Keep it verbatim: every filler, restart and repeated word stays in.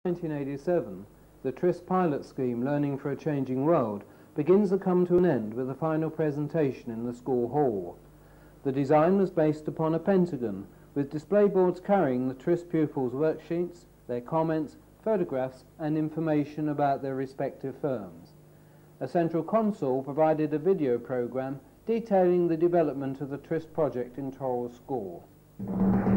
In nineteen eighty-seven, the TRISS pilot scheme, Learning for a Changing World, begins to come to an end with a final presentation in the school hall. The design was based upon a pentagon, with display boards carrying the TRISS pupils' worksheets, their comments, photographs and information about their respective firms. A central console provided a video program detailing the development of the TRISS project in Torrell School.